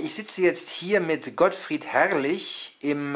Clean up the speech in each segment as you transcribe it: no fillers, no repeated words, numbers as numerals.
ich sitze jetzt hier mit Gottfried Herrlich im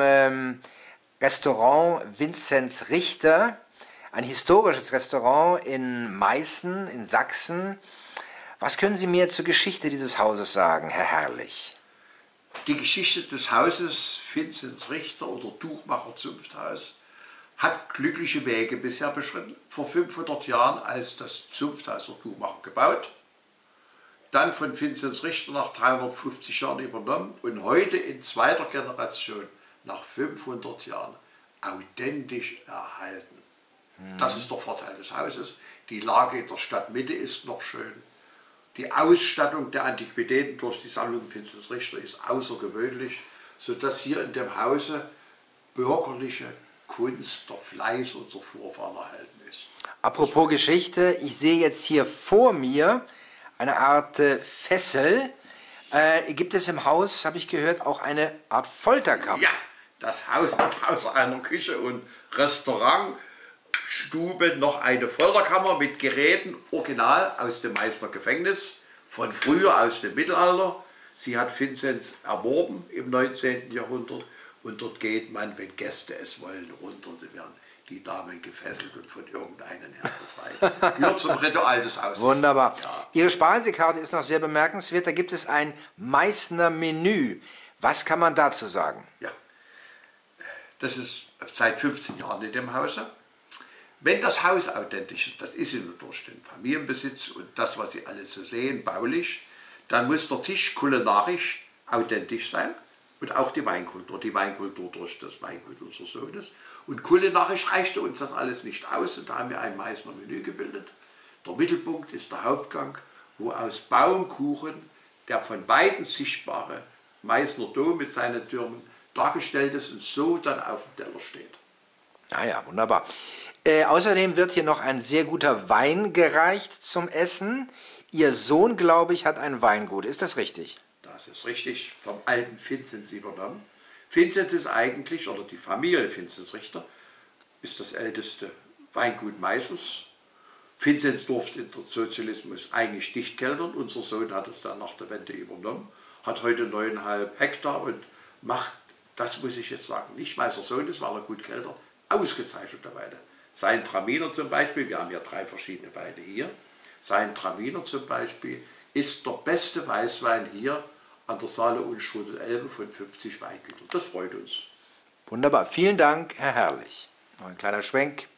Restaurant Vinzenz Richter, ein historisches Restaurant in Meißen in Sachsen. Was können Sie mir zur Geschichte dieses Hauses sagen, Herr Herrlich? Die Geschichte des Hauses Vinzenz Richter oder Tuchmacher Zunfthaus hat glückliche Wege bisher beschritten. Vor 500 Jahren als das Zunfthaus der Tuchmacher gebaut, dann von Vinzenz Richter nach 350 Jahren übernommen und heute in zweiter Generation nach 500 Jahren authentisch erhalten. Das ist der Vorteil des Hauses. Die Lage in der Stadtmitte ist noch schön. Die Ausstattung der Antiquitäten durch die Sammlung Vinzenz Richter ist außergewöhnlich, sodass hier in dem Hause bürgerliche Kunst, der Fleiß unserer Vorfahren erhalten ist. Apropos Geschichte, ich sehe jetzt hier vor mir eine Art Fessel. Gibt es im Haus, habe ich gehört, auch eine Art Folterkammer? Ja, das Haus hat außer einer Küche und Restaurant, Stube noch eine Folterkammer mit Geräten, original aus dem Meißner Gefängnis, von früher aus dem Mittelalter. Sie hat Vinzenz erworben im 19. Jahrhundert und dort geht man, wenn Gäste es wollen, runter, da werden die Damen gefesselt und von irgendeinem Herrn befreit. Gehört zum Ritual des Hauses. Wunderbar. Ja. Ihre Speisekarte ist noch sehr bemerkenswert. Da gibt es ein Meißner Menü. Was kann man dazu sagen? Ja, das ist seit 15 Jahren in dem Hause. Wenn das Haus authentisch ist, das ist ja nur durch den Familienbesitz und das, was Sie alle so sehen, baulich, dann muss der Tisch kulinarisch authentisch sein und auch die Weinkultur durch das Weingut unseres Sohnes. Und kulinarisch reichte uns das alles nicht aus und da haben wir ein Meißner Menü gebildet. Der Mittelpunkt ist der Hauptgang, wo aus Baumkuchen der von Weitem sichtbare Meißner Dom mit seinen Türmen dargestellt ist und so dann auf dem Teller steht. Ah ja, wunderbar. Außerdem wird hier noch ein sehr guter Wein gereicht zum Essen. Ihr Sohn, glaube ich, hat ein Weingut. Ist das richtig? Das ist richtig, vom alten Vinzenz übernommen. Vinzenz ist eigentlich, oder die Familie Vinzenz Richter, ist das älteste Weingut Meißens. Vinzenz durfte in der Sozialismus eigentlich nicht keltern. Unser Sohn hat es dann nach der Wende übernommen, hat heute 9,5 Hektar und macht, das muss ich jetzt sagen, nicht weil es der Sohn ist, weil er gut keltert, ausgezeichnete Weine. Sein Traminer zum Beispiel, wir haben ja 3 verschiedene Weine hier, sein Traminer zum Beispiel ist der beste Weißwein hier an der Saale Unstrut Elbe von 50 Weingütern. Das freut uns. Wunderbar. Vielen Dank, Herr Herrlich. Noch ein kleiner Schwenk.